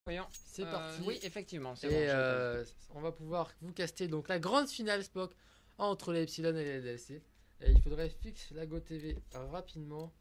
Voyons. C'est parti. Oui, effectivement. C'est Et bon, on va pouvoir vous caster donc la grande finale Spock entre les Epsilon et les LDLC. Et il faudrait fixer la GoTV rapidement.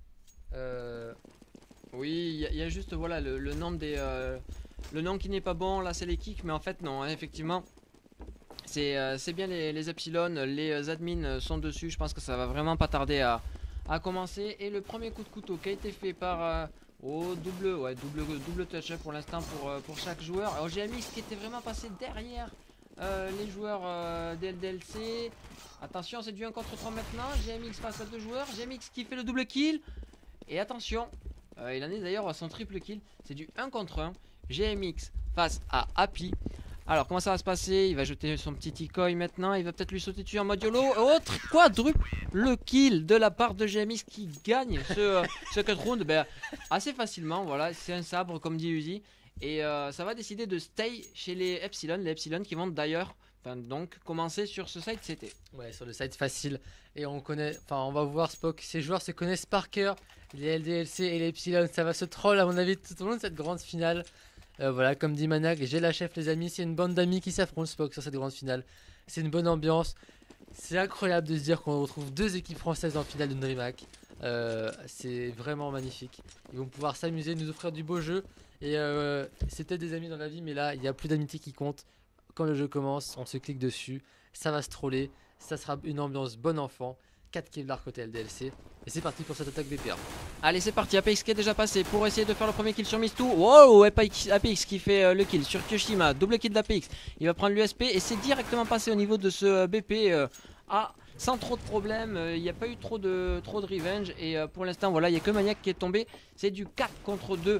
oui, il y a juste voilà le nom des le nom qui n'est pas bon. Là, c'est les kicks, mais en fait non. Hein, effectivement, c'est bien les epsilon. Les admins sont dessus. Je pense que ça va vraiment pas tarder à commencer. Et le premier coup de couteau qui a été fait par au double touch pour l'instant pour chaque joueur. Alors GMX qui était vraiment passé derrière les joueurs des LDLC. Attention, c'est du 1 contre 3 maintenant. GMX face à deux joueurs. GMX qui fait le double kill. Et attention, il en est d'ailleurs à son triple kill. C'est du 1 contre 1. GMX face à Happy. Alors, comment ça va se passer? Il va jeter son petit decoy maintenant. Il va peut-être lui sauter dessus en mode YOLO. Autre quadruple kill de la part de GMX qui gagne ce cut round assez facilement. Voilà, c'est un sabre, comme dit Uzi. Et ça va décider de stay chez les Epsilon. Les Epsilon qui vont d'ailleurs donc commencer sur ce site CT. Ouais, sur le site facile. Et on connaît, enfin, on va voir Spock. Ces joueurs se connaissent par cœur. Les LDLC et les Epsilon, ça va se troll à mon avis tout au long de cette grande finale. Voilà, comme dit Maniac, j'ai la chef les amis. C'est une bande d'amis qui s'affrontent Spock sur cette grande finale. C'est une bonne ambiance. C'est incroyable de se dire qu'on retrouve deux équipes françaises en finale de DreamHack. C'est vraiment magnifique. Ils vont pouvoir s'amuser, nous offrir du beau jeu. Et c'était des amis dans la vie, mais là, il n'y a plus d'amitié qui compte. Quand le jeu commence, on se clique dessus. Ça va se troller. Ça sera une ambiance bon enfant. 4 Kevlar côté LDLC. Et c'est parti pour cette attaque BPR. Allez, c'est parti. APX qui est déjà passé pour essayer de faire le premier kill sur Mistou. Wow, APX qui fait le kill sur Kyoshima. Double kill d'APX. Il va prendre l'USP et c'est directement passé au niveau de ce BP sans trop de problèmes. Il n'y a pas eu trop de revenge. Et pour l'instant, voilà, il n'y a que Maniac qui est tombé. C'est du 4 contre 2.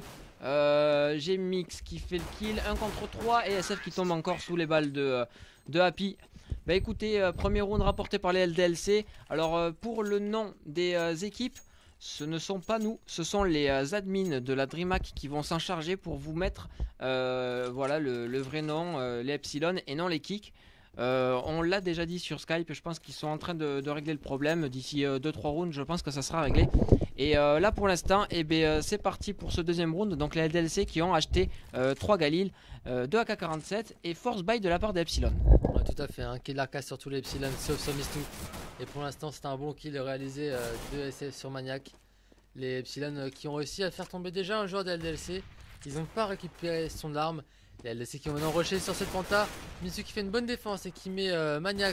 GMX qui fait le kill. 1 contre 3. Et SF qui tombe encore sous les balles de Happy. Bah écoutez, premier round rapporté par les LDLC. Alors pour le nom des équipes, ce ne sont pas nous, ce sont les admins de la DreamHack qui vont s'en charger pour vous mettre voilà, le vrai nom, les Epsilon et non les kicks. On l'a déjà dit sur Skype, je pense qu'ils sont en train de régler le problème. D'ici 2-3 rounds, je pense que ça sera réglé. Et là pour l'instant, c'est parti pour ce deuxième round. Donc les LDLC qui ont acheté 3 Galil, 2 AK-47 et Force Buy de la part d'Epsilon. Ouais, tout à fait, un kill arcade sur tous les Epsilon sauf sur Mistou. Et pour l'instant, c'est un bon kill réalisé de SF sur Maniac. Les Epsilon qui ont réussi à faire tomber déjà un joueur de LDLC. Ils n'ont pas récupéré son arme. Les LDLC qui ont maintenant rushé sur cette penta. Mistou qui fait une bonne défense et qui met Maniac,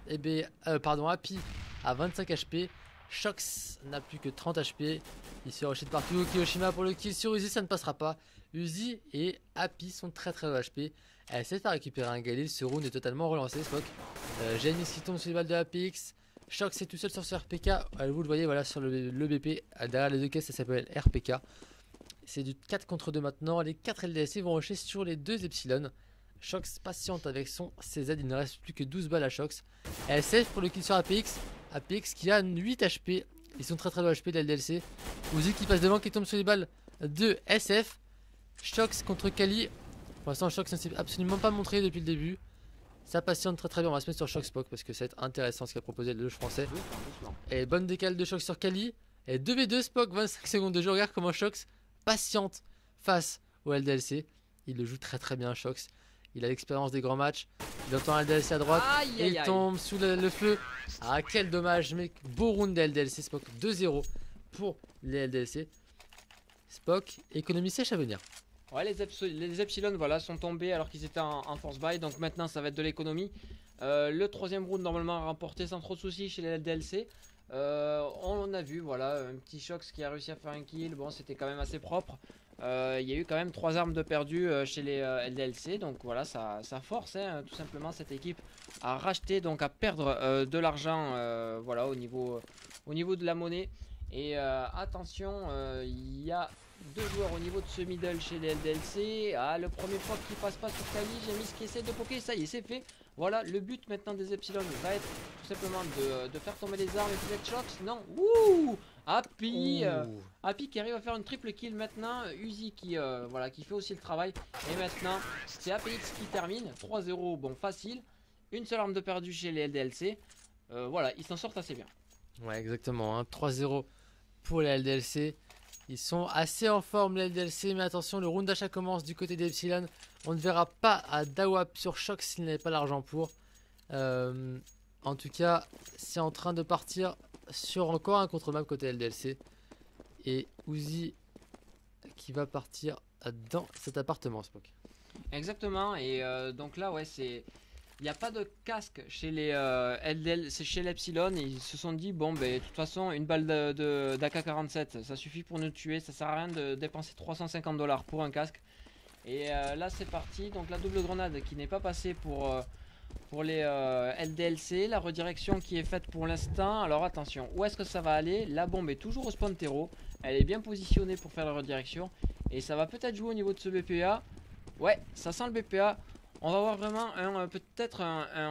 Happy à 25 HP. Shox n'a plus que 30 HP. Il se fait rusher de partout. Kyoshima pour le kill sur Uzi, ça ne passera pas. Uzi et Happy sont très low HP. Elle essaie de faire récupérer un Galil. Ce round est totalement relancé. Spock. GMX qui tombe sur les balles de APX. Shox est tout seul sur ce RPK. Vous le voyez voilà sur le BP. Derrière les deux caisses, ça s'appelle RPK. C'est du 4 contre 2 maintenant. Les 4 LDSC vont rusher sur les 2 Epsilon. Shox patiente avec son CZ. Il ne reste plus que 12 balles à Shox. SF pour le kill sur APX. APX qui a 8 HP. Ils sont très low HP de LDLC. Uzi qui passe devant, qui tombe sur les balles de SF. Shox contre Kali. Pour l'instant, Shox ne s'est absolument pas montré depuis le début. Ça patiente très bien. On va se mettre sur Shox Spock parce que ça va être intéressant ce qu'a proposé le jeu français. Et bonne décale de Shox sur Kali. Et 2v2 Spock, 25 secondes de jeu. Regarde comment Shox patiente face au LDLC. Il le joue très bien Shox. Il a l'expérience des grands matchs. Il entend un LDLC à droite. Et il tombe sous le feu. Ah, quel dommage. Mais beau round de LDLC Spock. 2-0 pour les LDLC. Spock, économie sèche à venir. Ouais, les Epsilon voilà, sont tombés alors qu'ils étaient en force buy. Donc maintenant, ça va être de l'économie. Le troisième round, normalement, remporté sans trop de soucis chez les LDLC. On a vu, voilà, un petit Shox qui a réussi à faire un kill. Bon, c'était quand même assez propre. Il y a eu quand même 3 armes de perdu chez les LDLC. Donc voilà, ça force hein, tout simplement cette équipe à racheter, donc à perdre de l'argent voilà, au niveau de la monnaie. Et attention, il y a 2 joueurs au niveau de ce middle chez les LDLC. Ah, le premier fois qui passe pas sur Kali, j'ai mis ce qui essaie de poker, ça y est, c'est fait. Voilà, le but maintenant des Epsilon va être tout simplement de faire tomber les armes et peut-être Shox. Non, ouh, Happy, Happy qui arrive à faire une triple kill maintenant. Uzi qui, voilà, qui fait aussi le travail. Et maintenant, c'est APX qui termine. 3-0, bon, facile. Une seule arme de perdu chez les LDLC. Voilà, ils s'en sortent assez bien. Ouais, exactement. Hein. 3-0 pour les LDLC. Ils sont assez en forme les LDLC, mais attention, le round d'achat commence du côté d'Epsilon. On ne verra pas à Dawap sur Shox s'il n'avait pas l'argent pour. En tout cas, c'est en train de partir sur encore un contre-map côté LDLC. Et Uzi qui va partir dans cet appartement, Spock. Exactement, et donc là, ouais, c'est... Il n'y a pas de casque chez les LDL, c'est chez l'Epsilon. Ils se sont dit, bon, ben, de toute façon, une balle d'AK-47, ça suffit pour nous tuer. Ça sert à rien de dépenser 350 $ pour un casque. Et là, c'est parti. Donc, la double grenade qui n'est pas passée pour les LDLC. La redirection qui est faite pour l'instant. Alors, attention, où est-ce que ça va aller? La bombe est toujours au spawn terreau. Elle est bien positionnée pour faire la redirection. Et ça va peut-être jouer au niveau de ce BPA. Ouais, ça sent le BPA. On va voir vraiment peut-être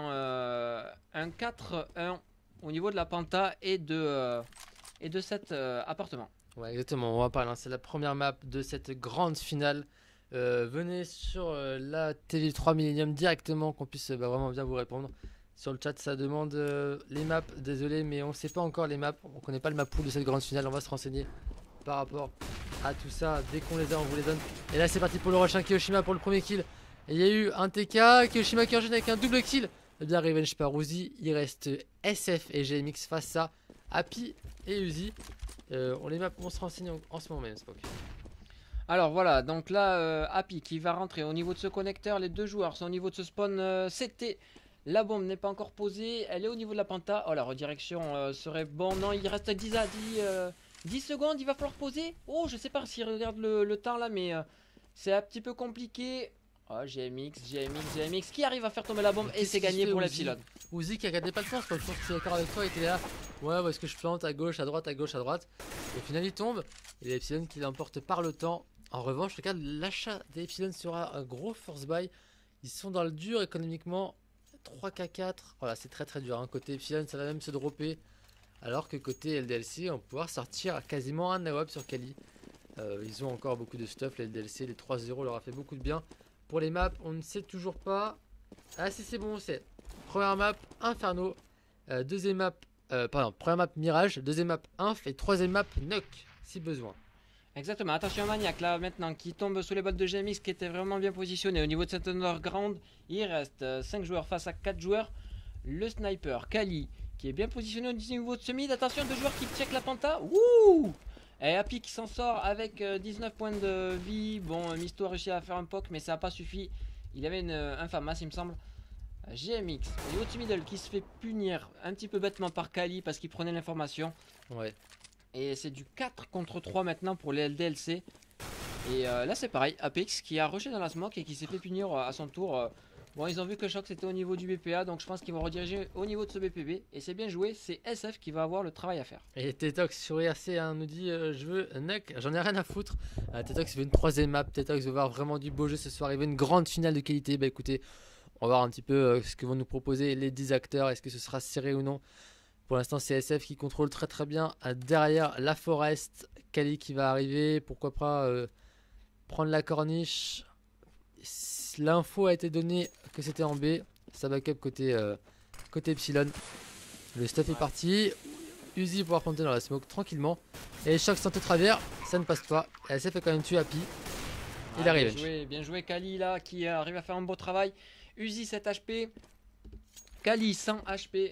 un 4-1 au niveau de la Panta et de cet appartement. Ouais, exactement, on va parler. C'est la première map de cette grande finale. Venez sur la TV3 Millennium directement, qu'on puisse vraiment bien vous répondre. Sur le chat, ça demande les maps. Désolé, mais on ne sait pas encore les maps. On ne connaît pas le map pool de cette grande finale. On va se renseigner par rapport à tout ça. Dès qu'on les a, on vous les donne. Et là, c'est parti pour le rush. Kiyoshima pour le premier kill. Et il y a eu un TK, Kiyoshima qui enchaîne avec un double kill. Et bien Revenge par Uzi. Il reste SF et GMX face à Happy et Uzi. On les map, on se renseigne en ce moment même, Spock. Alors voilà, donc là, Happy qui va rentrer au niveau de ce connecteur. Les deux joueurs sont au niveau de ce spawn CT. La bombe n'est pas encore posée. Elle est au niveau de la Panta. Oh, la redirection serait bon. Non, il reste 10 secondes. Il va falloir poser. Oh, je sais pas s'il regarde le temps là, mais c'est un petit peu compliqué. Oh, GMX qui arrive à faire tomber la bombe et c'est gagné pour l'Epsilon. Uzi qui a gardé pas de chance, je pense que je suis d'accord avec toi, il était là. Ouais, où est-ce que je plante à gauche, à droite, à gauche, à droite. Et au final, il tombe. Et l'Epsilon qui l'emporte par le temps. En revanche, regarde, l'achat des Epsilon sera un gros force buy. Ils sont dans le dur économiquement. 3K4. Voilà, c'est très très dur. Hein. Côté Epsilon, ça va même se dropper. Alors que côté LDLC, on va pouvoir sortir quasiment un Nawab sur Kali. Ils ont encore beaucoup de stuff, les LDLC. Les 3-0 leur a fait beaucoup de bien. Pour les maps, on ne sait toujours pas. Ah si, c'est bon, on sait. Première map, Inferno. Deuxième map, première map Mirage. Deuxième map Inf. Et troisième map Nuck, si besoin. Exactement, attention Maniac là maintenant qui tombe sous les balles de GMX qui était vraiment bien positionné au niveau de cet underground. Il reste 5 joueurs face à 4 joueurs. Le sniper Kali qui est bien positionné au niveau de ce mid. Attention, 2 joueurs qui check la Panta. Wouh! Et Happy qui s'en sort avec 19 points de vie. Bon, Misto a réussi à faire un poke, mais ça n'a pas suffi. Il avait un FAMAS, il me semble. GMX, et au middle qui se fait punir un petit peu bêtement par Kali parce qu'il prenait l'information. Ouais. Et c'est du 4 contre 3 maintenant pour les LDLC. Et là c'est pareil, Apex qui a rushé dans la smoke et qui s'est fait punir à son tour. Bon, ils ont vu que Shox était au niveau du BPA, donc je pense qu'ils vont rediriger au niveau de ce BPB. Et c'est bien joué, c'est SF qui va avoir le travail à faire. Et Tetox sur IRC nous dit je veux Nuck, j'en ai rien à foutre. Tetox veut une troisième map, Tetox veut voir vraiment du beau jeu ce soir, il veut une grande finale de qualité. Bah écoutez, on va voir un petit peu ce que vont nous proposer les 10 acteurs, est-ce que ce sera serré ou non. Pour l'instant c'est SF qui contrôle très très bien derrière la Forest. Kali qui va arriver, pourquoi pas prendre la corniche. L'info a été donnée que c'était en B. Ça backup côté Epsilon. Le stuff est parti. Uzi pouvoir planter dans la smoke tranquillement. Et Shox tente au travers. Ça ne passe pas. Et SF fait quand même tuer Happy. Il arrive. Bien joué Kali là qui arrive à faire un beau travail. Uzi 7 HP. Kali 100 HP.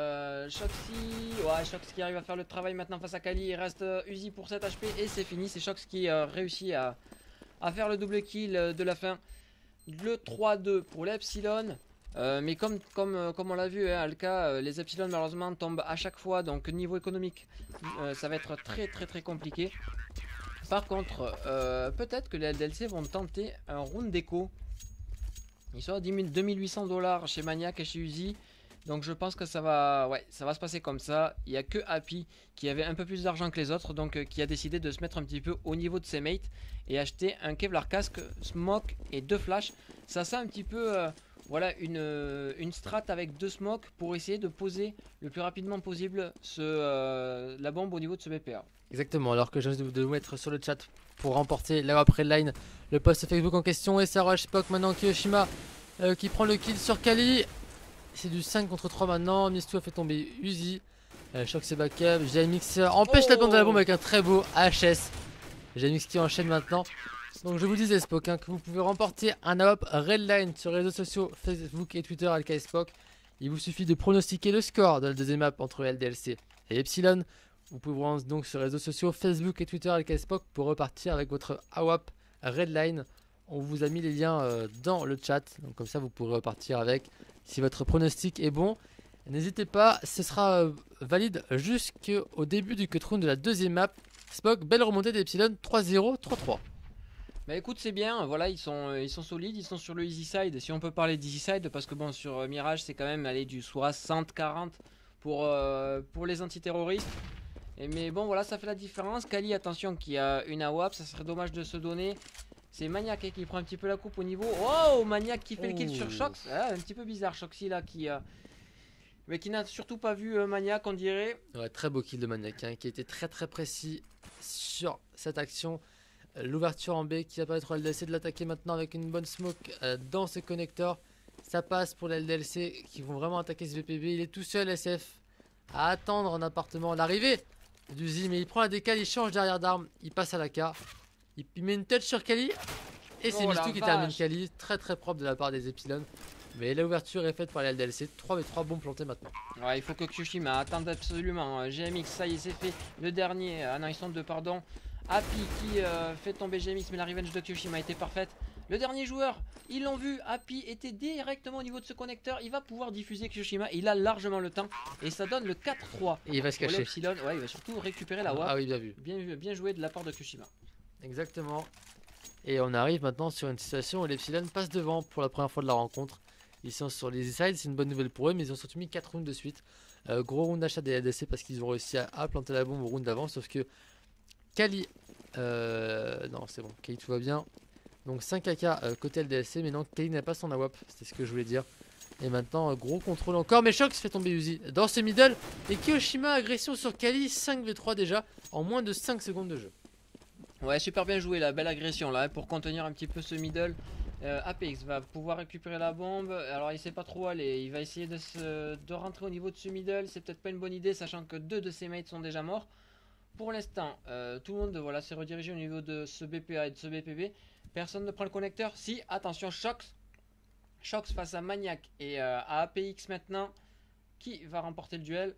Shox qui arrive à faire le travail maintenant face à Kali. Il reste Uzi pour 7 HP. Et c'est fini. C'est Shox qui réussit à faire le double kill de la fin. Le 3-2 pour l'Epsilon. Mais comme on l'a vu, hein, Alka, les Epsilon malheureusement tombent à chaque fois. Donc niveau économique, ça va être très très très compliqué. Par contre, peut-être que les LDLC vont tenter un round d'écho. Ils sont à 2800 $ chez Maniac et chez Uzi. Donc je pense que ça va se passer comme ça. Il n'y a que Happy qui avait un peu plus d'argent que les autres, donc qui a décidé de se mettre un petit peu au niveau de ses mates et acheter un Kevlar casque, smoke et 2 flashs. Ça sent un petit peu voilà une strat avec 2 smokes pour essayer de poser le plus rapidement possible la bombe au niveau de ce BPA. Exactement, alors que je viens de vous mettre sur le chat pour remporter la après line le post Facebook en question. Et ça rush Spock maintenant, Kiyoshima qui prend le kill sur Kali. C'est du 5 contre 3 maintenant. Misto a fait tomber Uzi. Shox et backup. GMX empêche la plante de la bombe avec un très beau HS. GMX qui enchaîne maintenant. Donc je vous disais Spock que vous pouvez remporter un AWP Redline sur les réseaux sociaux Facebook et Twitter LK Spock. Il vous suffit de pronostiquer le score de la deuxième map entre LDLC et Epsilon. Vous pouvez vous rendre donc sur les réseaux sociaux Facebook et Twitter LK Spock pour repartir avec votre AWP Redline. On vous a mis les liens dans le chat, donc comme ça vous pourrez repartir avec si votre pronostic est bon. N'hésitez pas, ce sera valide jusqu'au début du cut-round de la deuxième map. Spock, belle remontée d'Epsilon 3-0, 3-3. Bah écoute, c'est bien, voilà, ils sont solides, ils sont sur le easy side, si on peut parler d'easy side, parce que bon, sur Mirage, c'est quand même aller du 60-40 pour les antiterroristes. Mais bon, voilà, ça fait la différence. Kali, attention, qui a une AWP, ça serait dommage de se donner. C'est Maniac qui prend un petit peu la coupe au niveau. Oh, Maniac qui fait le kill sur Shox. Ah, un petit peu bizarre, Shoxy là, mais qui n'a surtout pas vu Maniac, on dirait. Ouais, très beau kill de Maniac, hein, qui a été très très précis sur cette action. L'ouverture en B qui va permettre au LDLC de l'attaquer maintenant avec une bonne smoke dans ce connecteur. Ça passe pour les LDLC qui vont vraiment attaquer ce VPB. Il est tout seul, SF, à attendre en appartement l'arrivée du Z. Mais il prend la décale, il change derrière d'armes, il passe à la K. Il met une touch sur Kali. Et c'est Mistou qui termine Kali. Très très propre de la part des Epsilon. Mais l'ouverture est faite par les LDLC. 3v3 bon planté maintenant. Ouais, il faut que Kyoshima attende absolument. GMX, ça y est, c'est fait. Le dernier, ah non, ils sont deux, pardon. Happy qui fait tomber GMX, mais la revenge de Kyoshima était parfaite. Le dernier joueur, ils l'ont vu, Happy était directement au niveau de ce connecteur. Il va pouvoir diffuser Kyoshima, il a largement le temps. Et ça donne le 4-3. Et il va se cacher. Ouais, il va surtout récupérer la WAP. Ah oui, bien vu. Bien joué de la part de Kyoshima. Exactement. Et on arrive maintenant sur une situation où l'Epsilon passe devant pour la première fois de la rencontre. Ils sont sur les sides, c'est une bonne nouvelle pour eux, mais ils ont surtout mis 4 rounds de suite. Gros round d'achat des LDC parce qu'ils ont réussi à planter la bombe au round d'avant, sauf que Kali, non c'est bon, Kali tout va bien. Donc 5 AK côté LDLC, mais non, Kali n'a pas son AWP, c'était ce que je voulais dire. Et maintenant, gros contrôle encore, mais Shox fait tomber Uzi dans ce middle. Et Kyoshima, agression sur Kali, 5v3 déjà, en moins de 5 secondes de jeu. Ouais, super bien joué, la belle agression là, pour contenir un petit peu ce middle. Apex va pouvoir récupérer la bombe. Alors il sait pas trop aller, il va essayer de rentrer au niveau de ce middle. C'est peut-être pas une bonne idée, sachant que 2 de ses mates sont déjà morts. Pour l'instant, tout le monde voilà, s'est redirigé au niveau de ce BPA et de ce BPB. Personne ne prend le connecteur. Si, attention, Shox face à Maniac et à APX maintenant. Qui va remporter le duel?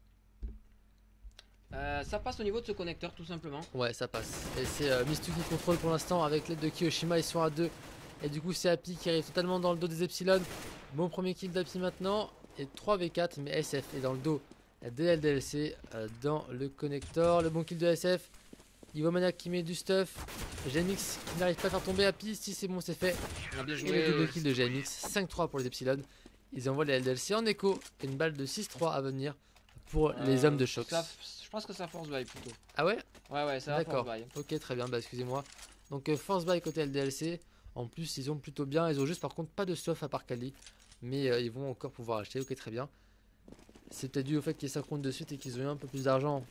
Ça passe au niveau de ce connecteur tout simplement. Ouais, ça passe. Et c'est Mistou qui contrôle pour l'instant avec l'aide de Kyoshima. Ils sont à 2. Et du coup, c'est Happy qui arrive totalement dans le dos des Epsilon. Bon premier kill d'Happy maintenant. Et 3v4, mais SF est dans le dos des LDLC dans le connecteur. Le bon kill de SF. Ivo Maniac qui met du stuff. GMX qui n'arrive pas à faire tomber Happy. Si c'est bon, c'est fait. Bien joué, et le double kill de GMX. 5-3 pour les Epsilon. Ils envoient les LDLC en écho. Et une balle de 6-3 à venir pour les hommes de Shox. Je pense que ça force buy plutôt. Ah ouais? Ouais, ça va force buy. Ok, très bien, bah excusez-moi. Donc force buy côté LDLC. En plus, ils ont plutôt bien. Ils ont juste par contre pas de stuff à part Kali. Mais ils vont encore pouvoir acheter. Ok, très bien. C'est peut-être dû au fait qu'ils s'accrochent de suite et qu'ils ont eu un peu plus d'argent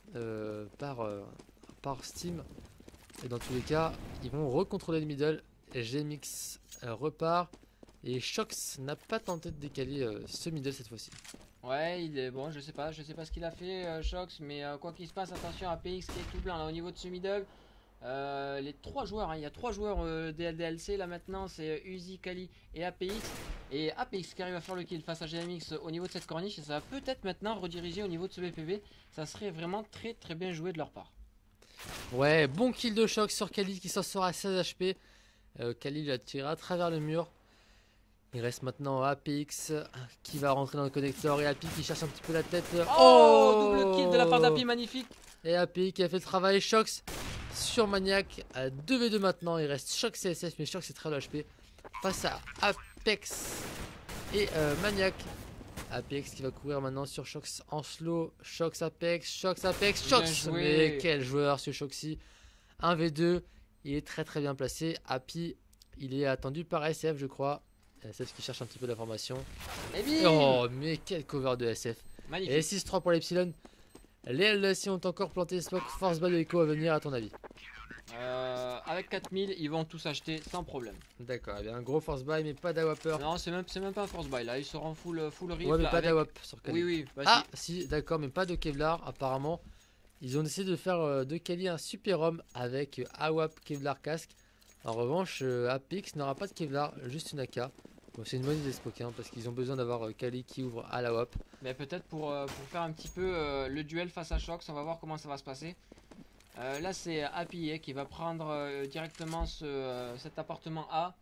par Steam. Et dans tous les cas, ils vont recontrôler le middle. GMX repart. Et Shox n'a pas tenté de décaler ce middle cette fois-ci. Ouais, il est bon, je sais pas ce qu'il a fait Shox, mais quoi qu'il se passe, attention à PX qui est tout blanc là au niveau de ce middle. Les 3 joueurs, hein, il y a 3 joueurs des LDLC là maintenant, c'est Uzi, Kali et APX. Et APX qui arrive à faire le kill face à GMX au niveau de cette corniche, et ça va peut-être maintenant rediriger au niveau de ce BPV. Ça serait vraiment très très bien joué de leur part. Ouais, bon kill de Shox sur Kali qui s'en sort à 16 HP. Kali l'a tiré à travers le mur. Il reste maintenant APX qui va rentrer dans le connecteur et Happy qui cherche un petit peu la tête. Oh, double kill de la part d'Happy, magnifique. Et Happy qui a fait le travail. Shox sur Maniac à 2v2 maintenant. Il reste Shox et SF, mais Shox est très low HP face à Apex et Maniac. Apex qui va courir maintenant sur Shox en slow. Shox Apex, Shox. Mais quel joueur ce Shoxy. 1v2, il est très très bien placé. Happy, il est attendu par SF je crois. SF qui cherche un petit peu d'information. Oh, mais quel cover de SF. Magnifique. Et 6-3 pour l'Epsilon. Les LDC ont encore planté Spock. Force buy de Echo à venir à ton avis? Avec 4000, ils vont tous acheter sans problème. D'accord, il y a un gros force buy, mais pas d'AWAPer. Non, c'est même pas un force buy là, ils seront full riff. Ouais, mais pas d'AWAP sur Kali. Oui, ah, si, d'accord, mais pas de Kevlar apparemment. Ils ont décidé de faire de Kali un super homme avec AWP Kevlar casque. En revanche, Apex n'aura pas de Kevlar, juste une AK. Bon, c'est une bonne idée Spock, hein, parce qu'ils ont besoin d'avoir Kali qui ouvre à la WAP. Mais peut-être pour faire un petit peu le duel face à Shox, on va voir comment ça va se passer. Là c'est Happy qui va prendre directement cet appartement A.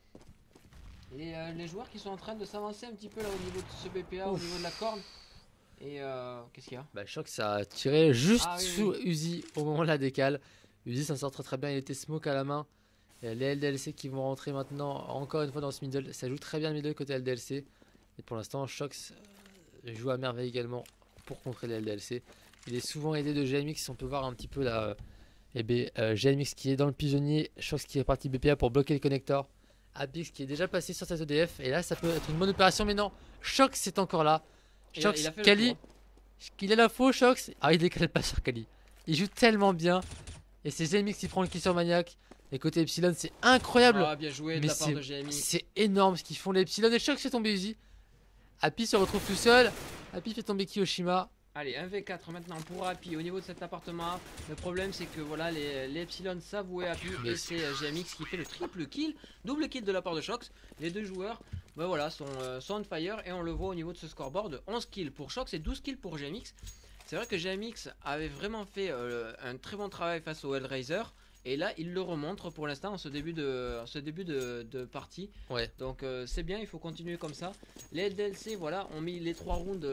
Les joueurs qui sont en train de s'avancer un petit peu là au niveau de ce BPA, au niveau de la corde. Et qu'est-ce qu'il y a? Bah, Shox a tiré juste Ah, oui, sous Uzi au moment de la décale. Uzi s'en sort très bien, il était smoke à la main. Et les LDLC qui vont rentrer maintenant encore une fois dans ce middle. Ça joue très bien le middle côté LDLC. Et pour l'instant, Shox joue à merveille également pour contrer les LDLC. Il est souvent aidé de GMX, on peut voir un petit peu là. GMX qui est dans le pigeonnier, Shox qui est parti BPA pour bloquer le connecteur. Apix qui est déjà passé sur cette EDF. Et là, ça peut être une bonne opération, mais non. Shox est encore là. Shox, Kali. Il a la faux, Shox. Ah, il décale pas sur Kali. Il joue tellement bien. Et c'est GMX qui prend le kill sur Maniac. Et côté Epsilon, c'est incroyable. Ah, bien joué de la part de GMX. C'est énorme ce qu'ils font les Epsilon. Et Shox fait tomber Uzi. Happy se retrouve tout seul. Happy fait tomber Kiyoshima. Allez, 1v4 maintenant pour Happy au niveau de cet appartement. Le problème c'est que voilà, les Epsilon savent où est Happy et c'est GMX qui fait le triple kill, double kill de la part de Shox. Les deux joueurs bah voilà, sont on fire et on le voit au niveau de ce scoreboard. 11 kills pour Shox et 12 kills pour GMX. C'est vrai que GMX avait vraiment fait un très bon travail face au Hellraiser. Et là, il le remontre pour l'instant en ce début de partie. Ouais. Donc c'est bien, il faut continuer comme ça. Les LDLC, voilà, ont mis les 3 rounds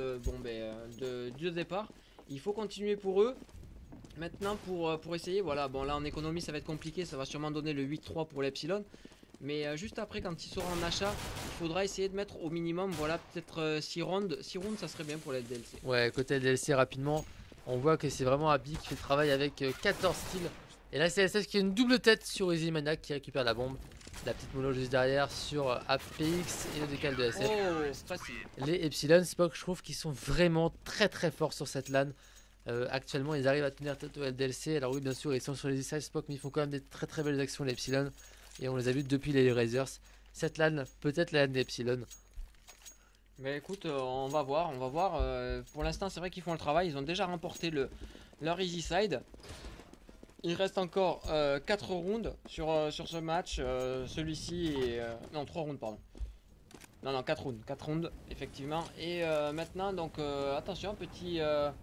du départ. Il faut continuer pour eux. Maintenant, pour essayer, voilà, bon là en économie ça va être compliqué, ça va sûrement donner le 8-3 pour l'Epsilon. Mais juste après, quand il sera en achat, il faudra essayer de mettre au minimum, voilà, peut-être 6 rounds. 6 rounds, ça serait bien pour les LDLC. Ouais, côté LDLC, rapidement, on voit que c'est vraiment Happy qui fait le travail avec 14 kills. Et là c'est SF qui a une double tête sur Easy Maniac qui récupère la bombe. La petite mono juste derrière sur APX et le décal de SF. Oh, facile. Les Epsilon Spock, je trouve qu'ils sont vraiment très forts sur cette LAN. Actuellement ils arrivent à tenir tête au LDLC. Alors oui bien sûr ils sont sur les side Spock, mais ils font quand même des très belles actions les Epsilon. Et on les a vus depuis les Razors. Cette LAN, peut-être la LAN des Epsilon. Mais écoute, on va voir. Pour l'instant c'est vrai qu'ils font le travail. Ils ont déjà remporté leur easy side. Il reste encore 4 rounds sur ce match. Celui-ci est... non, 3 rounds, pardon. Non, 4 rounds. 4 rounds, effectivement. Et maintenant, donc, attention, petit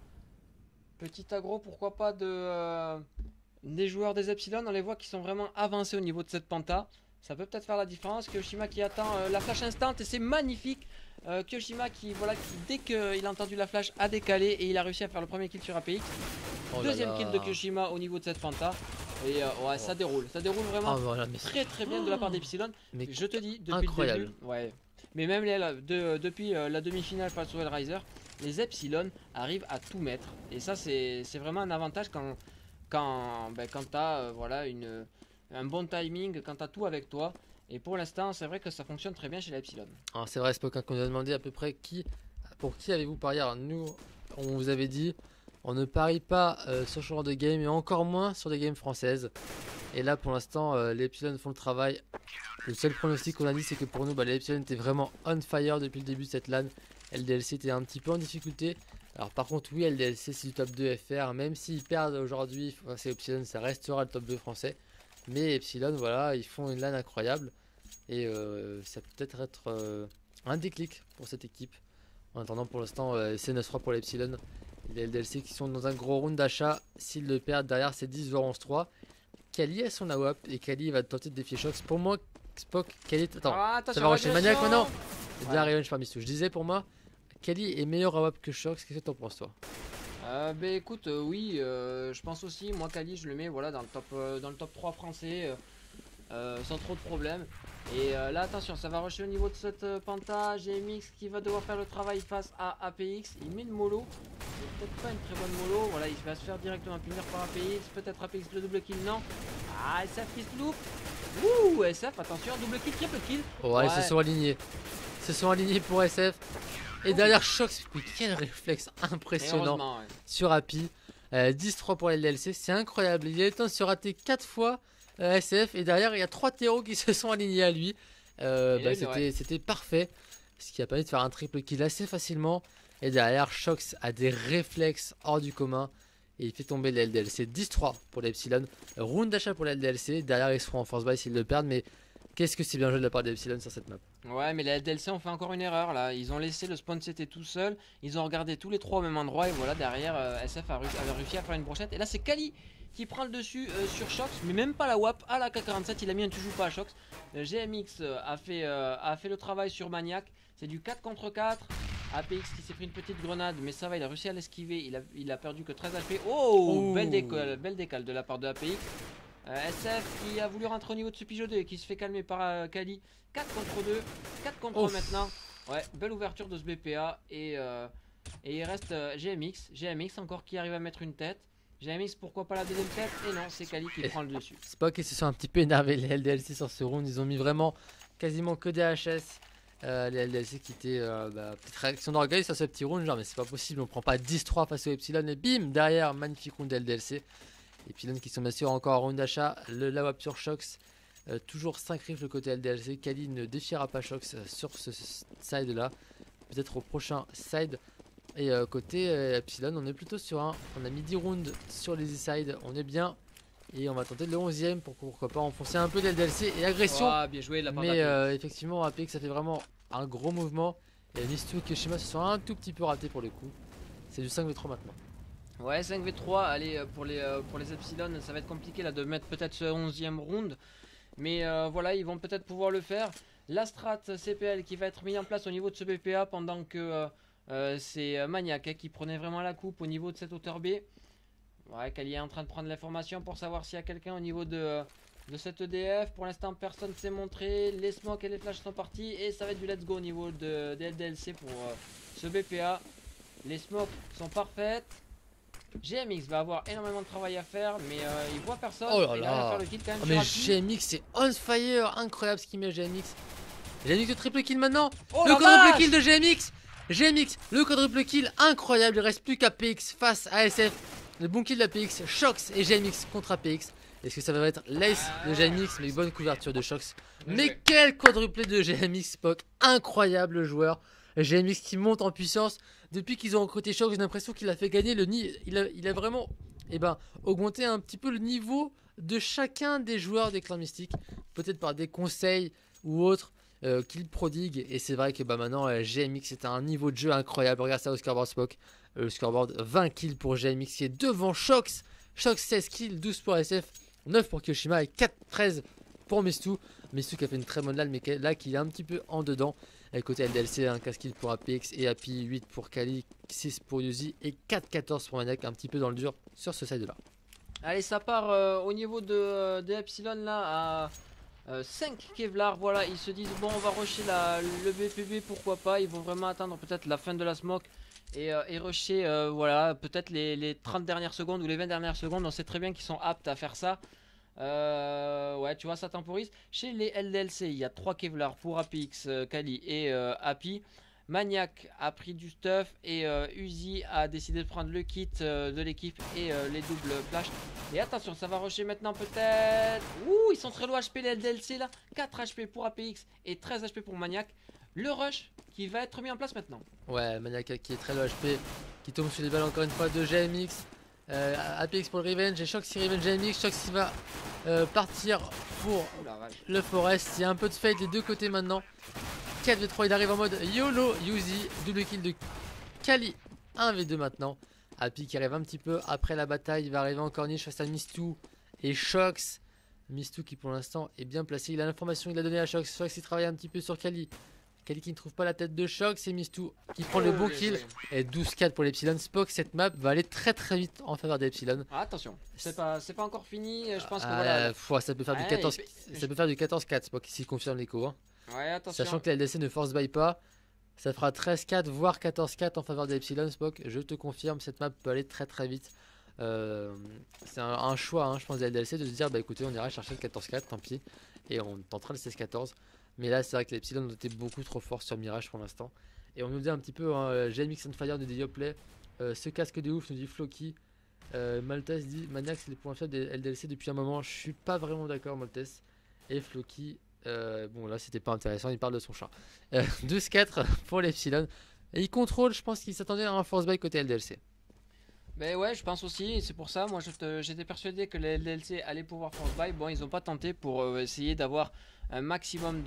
aggro, pourquoi pas, des joueurs des Epsilon. On les voit qui sont vraiment avancés au niveau de cette penta. Ça peut peut-être faire la différence. Kiyoshima qui attend la flash instant et c'est magnifique. Kiyoshima qui, dès qu'il a entendu la flash, a décalé et il a réussi à faire le premier kill sur APX. Deuxième kill de Kiyoshima au niveau de cette penta. Et ouais, ça déroule vraiment très bien de la part d'Epsilon. Je te dis, depuis le début, ouais. Mais même depuis la demi-finale face au Hellraiser, les Epsilon arrivent à tout mettre. Et ça, c'est vraiment un avantage quand t'as un bon timing, quand t'as tout avec toi. Et pour l'instant, c'est vrai que ça fonctionne très bien chez les Epsilon. Alors c'est vrai, Spock, qu'on nous a demandé à peu près pour qui avez-vous parié. Alors nous, on vous avait dit, on ne parie pas sur ce genre de game et encore moins sur des games françaises. Et là, pour l'instant, les Epsilon font le travail. Le seul pronostic qu'on a dit, c'est que pour nous, les Epsilon étaient vraiment on fire depuis le début de cette LAN. LDLC était un petit peu en difficulté. Alors par contre, oui, LDLC c'est du top 2 FR. Même s'ils perdent aujourd'hui, c'est Epsilon, ça restera le top 2 français. Mais Epsilon, voilà, ils font une LAN incroyable. Et ça peut peut-être être un déclic pour cette équipe. En attendant, pour l'instant, c'est 9-3 pour l'Epsilon. Les LDLC qui sont dans un gros round d'achat. S'ils le perdent, derrière c'est 10 voire 11-3. Kali a son AWP et Kali va tenter de défier Shox. Pour moi, Spock, Kali. Attends, ça va rusher Maniac maintenant. C'est bien revenge par Missou. Je disais pour moi, Kali est meilleur AWP que Shox. Qu'est-ce que t'en penses, toi? Bah écoute, oui, je pense aussi. Moi, Kali, je le mets voilà, dans le top 3 français. Sans trop de problèmes. Et là attention, ça va rusher au niveau de cette penta. GMX qui va devoir faire le travail face à APX. Il met une mollo, c'est peut-être pas une très bonne mollo. Voilà, il va se faire directement punir par APX. Peut-être APX le double kill, non. Ah, SF qui se loupe. Ouh, SF, attention, double kill, triple kill. Ouais, ils se sont alignés. Ils se sont alignés pour SF. Et derrière Shox, quel réflexe impressionnant sur Happy. 10-3 pour les LDLC, c'est incroyable. Il a eu le temps de se rater 4 fois. SF et derrière il y a 3 terreaux qui se sont alignés à lui. C'était parfait, ce qui a permis de faire un triple kill assez facilement. Et derrière Shox a des réflexes hors du commun Et il fait tomber les LDLC 10-3 pour l'Epsilon. Round d'achat pour les LDLC. Derrière, ils seront en force buy s'ils le perdent. Mais qu'est-ce que c'est bien joué de la part d'Epsilon sur cette map. Ouais, mais les LDLC ont fait encore une erreur là. Ils ont laissé le spawn CT tout seul. Ils ont regardé tous les trois au même endroit. Et voilà, derrière, SF avait réussi à faire une brochette. Et là, c'est Kali qui prend le dessus sur Shox. Mais même pas la WAP. À la K47, il a mis un tu joues pas à Shox. GMX a fait le travail sur Maniac. C'est du 4 contre 4. APX qui s'est pris une petite grenade. Mais ça va, il a réussi à l'esquiver. Il a perdu que 13 HP. Oh, belle décale de la part de APX. SF qui a voulu rentrer au niveau de ce pigeot 2 et qui se fait calmer par Kali. 4 contre 2, 4 contre 3 maintenant. Ouais, belle ouverture de ce BPA. Et il reste GMX encore qui arrive à mettre une tête. GMX, pourquoi pas la deuxième tête? Et non, c'est Kali qui prend le dessus. Spock, ils se sont un petit peu énervés les LDLC sur ce round. Ils ont mis vraiment quasiment que des HS. Les LDLC qui étaient petite réaction d'orgueil sur ce petit round. Genre, mais c'est pas possible, on prend pas 10-3 face au Epsilon. Et bim, derrière, magnifique round de LDLC. Epsilon qui sont bien sûr encore en round d'achat. La WAP sur Shox. Toujours 5 rifles côté LDLC. Kali ne défiera pas Shox sur ce side là. Peut-être au prochain side. Et côté Epsilon, on est plutôt sur un. On a mis 10 rounds sur les e-side. On est bien. Et on va tenter le 11ème pour pourquoi pas enfoncer un peu l'LDLC et agression. Oh, bien joué de la part mais effectivement, APX ça fait vraiment un gros mouvement. Et Mistou et Keshima se sont un tout petit peu ratés pour le coup. C'est du 5v3 maintenant. Ouais, 5v3, allez, pour les Epsilon, ça va être compliqué là de mettre peut-être ce 11ème round. Mais voilà, ils vont peut-être pouvoir le faire. La strat CPL qui va être mise en place au niveau de ce BPA pendant que c'est Maniac qui prenait vraiment la coupe au niveau de cette hauteur B. Ouais, Kali est en train de prendre l'information pour savoir s'il y a quelqu'un au niveau de cette EDF. Pour l'instant, personne ne s'est montré. Les smokes et les flashs sont partis. Et ça va être du let's go au niveau des LDLC pour ce BPA. Les smokes sont parfaites. GMX va avoir énormément de travail à faire, mais il voit personne. Oh là il là. arrive à faire le kill quand même. Mais GMX c'est on fire, incroyable ce qu'il met GMX. GMX de triple kill maintenant. Oh le la quadruple vache kill de GMX. GMX, le quadruple kill incroyable. Il reste plus qu'APX face à SF. Le bon kill d'APX, Shox et GMX contre APX. Est-ce que ça va être l'ace de GMX? Mais bonne couverture de Shox. Mais quel quadruplé de GMX, Spock. Incroyable joueur. GMX qui monte en puissance. Depuis qu'ils ont recruté Shox, j'ai l'impression qu'il a fait gagner le niveau. Il a vraiment augmenté un petit peu le niveau de chacun des joueurs des clans mystiques. Peut-être par des conseils ou autres qu'il prodigue. Et c'est vrai que maintenant GMX est à un niveau de jeu incroyable. Regarde ça au scoreboard Spock. Le scoreboard 20 kills pour GMX qui est devant Shox. Shox 16 kills, 12 pour SF, 9 pour Kyoshima et 4-13 pour Mistou. Mistou qui a fait une très bonne LAN mais là qui est un petit peu en dedans. Et côté LDLC, un 15 kills pour APX et Happy, 8 pour Kali, 6 pour Yuzi et 4-14 pour Maniac, un petit peu dans le dur sur ce side là. Allez, ça part au niveau de Epsilon là à 5 Kevlar. Voilà, ils se disent bon, on va rusher le BPB, pourquoi pas. Ils vont vraiment attendre peut-être la fin de la smoke et rusher voilà, peut-être les 30 dernières secondes ou les 20 dernières secondes. On sait très bien qu'ils sont aptes à faire ça. Ouais, tu vois, ça temporise. Chez les LDLC, il y a 3 Kevlar pour APX, Kali et Happy. Maniac a pris du stuff et Uzi a décidé de prendre le kit de l'équipe et les doubles flash. Et attention, ça va rusher maintenant peut-être. Ouh, ils sont très low HP les LDLC là. 4 HP pour APX et 13 HP pour Maniac. Le rush qui va être mis en place maintenant. Ouais, Maniac qui est très low HP, qui tombe sur les balles encore une fois de GMX. APX pour le revenge et Shox qui revenge GMX. Shox qui va partir pour le forest. Il y a un peu de fade des deux côtés maintenant. 4v3, il arrive en mode YOLO. Yuzi, double kill de Kali, 1v2 maintenant. Happy qui arrive un petit peu après la bataille. Il va arriver encore niche face à Mistou et Shox. Mistou qui pour l'instant est bien placé. Il a l'information, il a donné à Shox. Shox il travaille un petit peu sur Kali. Kali qui ne trouve pas la tête de Shox. C'est Mistou qui prend le bon kill. Et 12-4 pour l'Epsilon. Spock, cette map va aller très très vite en faveur d'Epsilon. Ah, attention, c'est pas encore fini. Je pense que voilà. Ça peut faire du 14, ça peut faire du 14-4 Spock s'il confirme l'écho. Hein. Ouais, attention. Sachant que la LDC ne force buy pas, ça fera 13-4 voire 14-4 en faveur d'Epsilon. Spock, je te confirme, cette map peut aller très très vite. C'est un choix, hein, je pense, de la LDC de se dire bah écoutez, on ira chercher le 14-4, tant pis, et on tentera le 16-14. Mais là, c'est vrai que l'Epsilon ont été beaucoup trop fort sur Mirage pour l'instant. Et on nous dit un petit peu, hein, GMX on Fire nous dit Yoplay, ce casque de ouf nous dit Floki. Maltese dit Maniac c'est les points faibles des LDLC depuis un moment. Je suis pas vraiment d'accord, Maltese. Et Floki. Bon là c'était pas intéressant, il parle de son chat. 12-4 pour l'Epsilon. Et il contrôle, je pense qu'il s'attendait à un force buy côté LDLC. Ben ouais, je pense aussi, c'est pour ça, moi j'étais persuadé que les LDLC allaient pouvoir force buy. Bon, ils ont pas tenté pour essayer d'avoir un maximum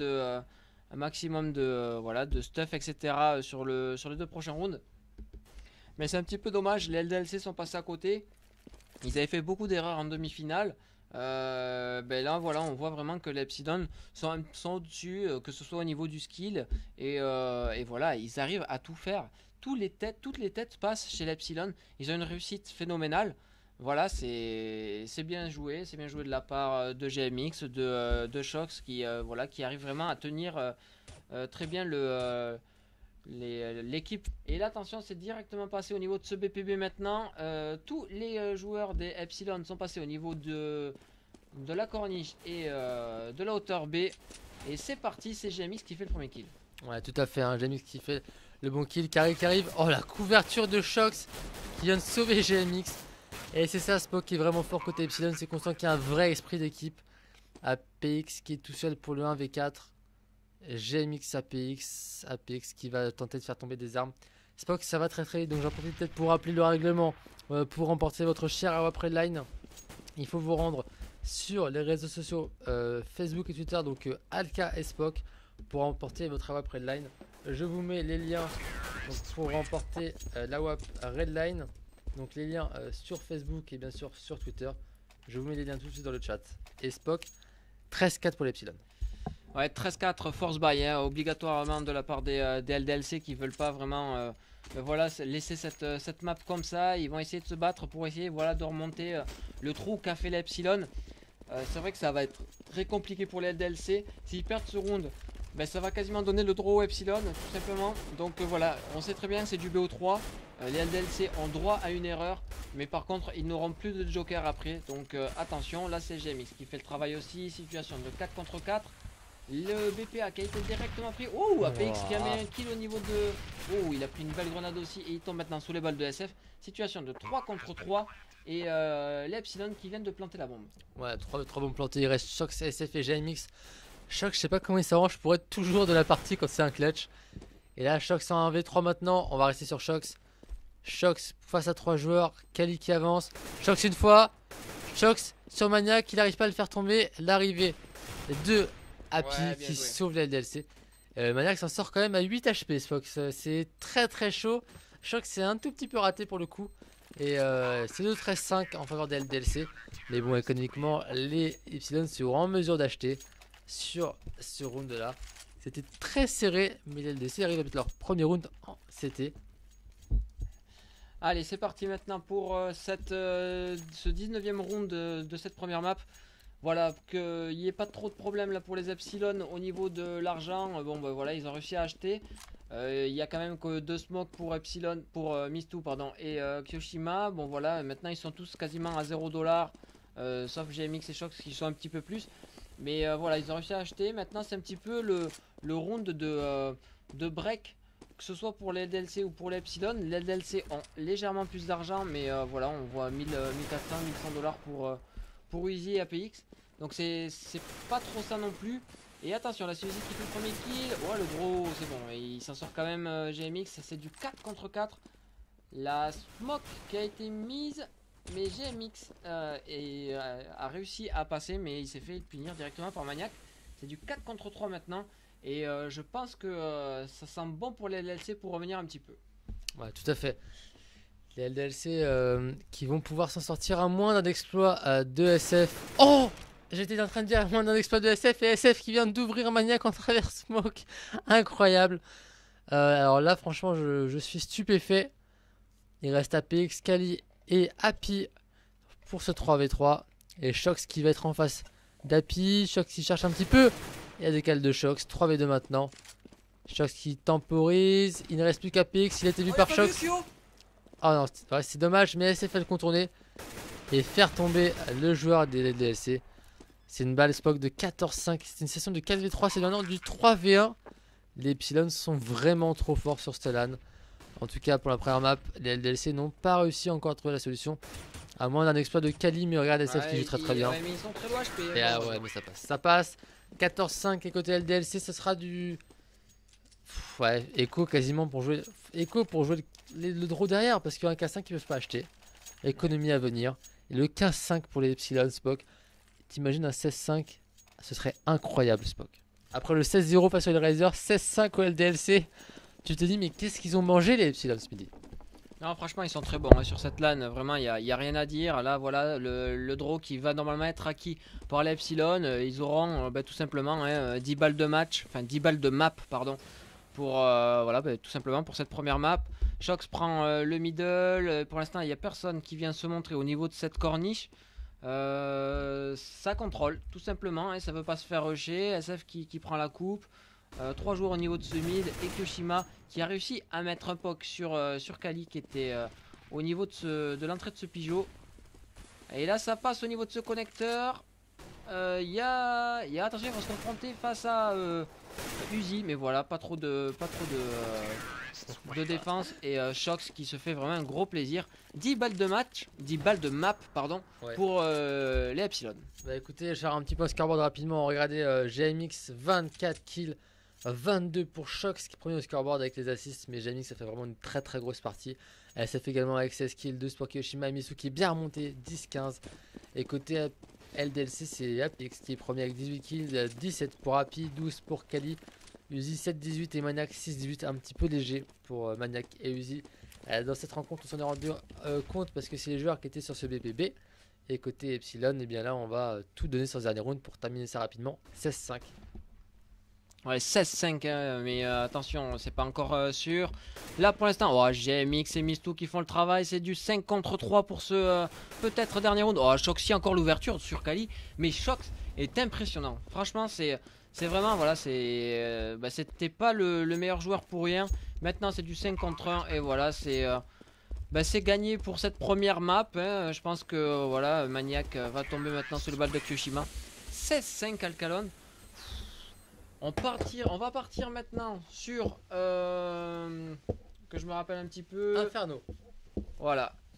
de voilà, de stuff, etc. sur les deux prochains rounds. Mais c'est un petit peu dommage, les LDLC sont passés à côté. Ils avaient fait beaucoup d'erreurs en demi-finale. Ben là, voilà, on voit vraiment que les Epsilon sont au-dessus, que ce soit au niveau du skill. Et voilà, ils arrivent à tout faire. Toutes les têtes passent chez l'Epsilon. Ils ont une réussite phénoménale. Voilà, c'est bien joué. C'est bien joué de la part de GMX, de Shox voilà, qui arrive vraiment à tenir très bien l'équipe. Et là, attention, c'est directement passé au niveau de ce BPB maintenant. Tous les joueurs des Epsilon sont passés au niveau de la corniche et de la hauteur B. Et c'est parti, c'est GMX qui fait le premier kill. Ouais, tout à fait, hein, GMX qui fait le bon kill. Carré qui arrive. Oh, la couverture de Shox qui vient de sauver GMX. Et c'est ça, Spock qui est vraiment fort côté Epsilon. C'est qu'on sent qu'il y a un vrai esprit d'équipe. APX qui est tout seul pour le 1v4. GMX, APX qui va tenter de faire tomber des armes. Spock, ça va très très vite, donc j'en profite peut-être pour rappeler le règlement. Pour remporter votre cher AWP Redline, il faut vous rendre sur les réseaux sociaux Facebook et Twitter, donc Alka et Spock, pour remporter votre AWP Redline. Je vous mets les liens donc, pour remporter l'AWP Redline, donc les liens sur Facebook et bien sûr sur Twitter. Je vous mets les liens tout de suite dans le chat. Et Spock, 13-4 pour l'Epsilon. Ouais, 13-4 force buy, hein, obligatoirement de la part des LDLC qui veulent pas vraiment voilà, laisser cette map comme ça. Ils vont essayer de se battre pour essayer voilà, de remonter le trou qu'a fait l'Epsilon. C'est vrai que ça va être très compliqué pour les LDLC. S'ils perdent ce round, ben, ça va quasiment donner le draw au Epsilon, tout simplement. Donc voilà, on sait très bien que c'est du BO3. Les LDLC ont droit à une erreur, mais par contre ils n'auront plus de joker après. Donc attention, là c'est GMX qui fait le travail aussi. Situation de 4 contre 4. Le BPA qui a été directement pris. Oh, APX qui a mis un kill au niveau de... Oh, il a pris une belle grenade aussi et il tombe maintenant sous les balles de SF. Situation de 3 contre 3. Et les Epsilon qui viennent de planter la bombe. Ouais, 3 bombes plantées. Il reste Shox, SF et GMX. Shox, je sais pas comment il s'arrange pour être toujours de la partie quand c'est un clutch. Et là, Shox en 1v3 maintenant. On va rester sur Shox. Shox face à 3 joueurs. Kali qui avance. Shox une fois. Shox sur Maniac. Il n'arrive pas à le faire tomber. L'arrivée de Happy qui sauve la LDLC. Maniac s'en sort quand même à 8 HP. Fox, c'est très très chaud. Shox c'est un tout petit peu raté pour le coup. Et c'est 2-13-5 en faveur des LDLC. Mais bon, économiquement, les Epsilon seront en mesure d'acheter sur ce round là. C'était très serré, mais les LDLC arrivent à mettre leur premier round en CT. Allez, c'est parti maintenant pour ce 19e round de cette première map. Voilà, qu'il n'y ait pas trop de problème là pour les Epsilon au niveau de l'argent. Bon, bah voilà, ils ont réussi à acheter. Il y a quand même que 2 smokes pour Epsilon, pour Mistu pardon, et Kyoshima. Bon voilà, maintenant ils sont tous quasiment à 0$, sauf GMX et Shox qui sont un petit peu plus. Mais voilà, ils ont réussi à acheter. Maintenant c'est un petit peu le round de break, que ce soit pour les LDLC ou pour les Epsilon. Les LDLC ont légèrement plus d'argent, mais voilà, on voit 1400, 1100$ pour Easy et APX. Donc c'est pas trop ça non plus. Et attention, la Suzy qui fait le premier kill. Ouais, le gros, c'est bon. Il s'en sort quand même GMX. C'est du 4 contre 4. La smoke qui a été mise. Mais GMX a réussi à passer. Mais il s'est fait punir directement par Maniac. C'est du 4 contre 3 maintenant. Et je pense que ça sent bon pour les LDLC pour revenir un petit peu. Ouais, tout à fait. Les LDLC qui vont pouvoir s'en sortir à moins d'un exploit de SF. Oh! J'étais en train de dire à moins d'un exploit de SF et SF qui vient d'ouvrir Maniac en travers smoke. Incroyable. Alors là, franchement, je suis stupéfait. Il reste APX, Kali et Happy pour ce 3v3. Et Shox qui va être en face d'Happy. Shox qui cherche un petit peu. Il y a des cales de Shox. 3v2 maintenant. Shox qui temporise. Il ne reste plus qu'APX. Il a été vu par Shox. Oh non, c'est dommage, mais SF fait le contourner et faire tomber le joueur des LDLC. C'est une balle Spock de 14-5. C'est une session de 4v3, c'est maintenant du 3v1. Les Epsilon sont vraiment trop forts sur Stellan. En tout cas, pour la première map, les LDLC n'ont pas réussi encore à trouver la solution. À moins d'un exploit de Kali, mais regarde SF qui joue très bien. Ouais, mais ils sont très loin, ouais, mais ça passe. Ça passe. 14-5 et côté LDLC, ce sera du... Ouais, Echo quasiment pour jouer... Echo pour jouer le draw derrière, parce qu'un K5 ils peuvent pas acheter. économie à venir. Et le 15-5 pour les Epsilon, Spock. T'imagines un 16-5? Ce serait incroyable, Spock. Après le 16-0 face aux Hellraiser, 16-5 au LDLC. Tu te dis, mais qu'est-ce qu'ils ont mangé les Epsilon ce midi? Non, franchement, ils sont très bons hein, sur cette LAN. Vraiment, il y a rien à dire. Là, voilà, le draw qui va normalement être acquis par les Epsilon. Ils auront bah, tout simplement hein, 10 balles de match, enfin 10 balles de map, pardon, pour voilà, bah, tout simplement pour cette première map. Shox prend le middle. Pour l'instant, il n'y a personne qui vient se montrer au niveau de cette corniche. Ça contrôle, tout simplement. Hein, ça veut pas se faire rusher. SF qui prend la coupe. 3 joueurs au niveau de ce mid et Kyoshima qui a réussi à mettre un poke sur Kali qui était au niveau de l'entrée de ce Pigeot. Et là ça passe au niveau de ce connecteur. Attention, il va se confronter face à Uzi, mais voilà, pas trop de défense et Shox qui se fait vraiment un gros plaisir. 10 balles de match, 10 balles de map, pardon, ouais. Pour les Epsilon. Bah écoutez, je vais un petit peu au scoreboard rapidement. Regardez GMX 24 kills, 22 pour Shox qui prenait au scoreboard avec les assists, mais GMX ça fait vraiment une très très grosse partie. SF également avec 16 kills, 12 pour Kyoshima, Misu qui est bien remonté, 10-15. Et côté LDLC, c'est Apix qui est premier avec 18 kills, 17 pour Happy, 12 pour Kali, Uzi 7-18 et Maniac 6-18, un petit peu léger pour Maniac et Uzi. Dans cette rencontre, on s'en est rendu compte parce que c'est les joueurs qui étaient sur ce BPB. Et côté Epsilon, et bien là, on va tout donner sur le dernier round pour terminer ça rapidement. 16-5. Ouais, 16-5, hein, mais attention, c'est pas encore sûr. Là pour l'instant, oh, GMX et Mistou qui font le travail, c'est du 5 contre 3 pour ce peut-être dernier round. Oh, Shox encore l'ouverture sur Kali, mais Shox est impressionnant. Franchement, c'est vraiment, voilà, c'était pas le meilleur joueur pour rien. Maintenant, c'est du 5 contre 1 et voilà, c'est gagné pour cette première map. Hein. Je pense que voilà, Maniac va tomber maintenant sur le bal de Kyoshima. 16-5 Alcalon. On va partir maintenant sur que je me rappelle un petit peu. Inferno. Voilà.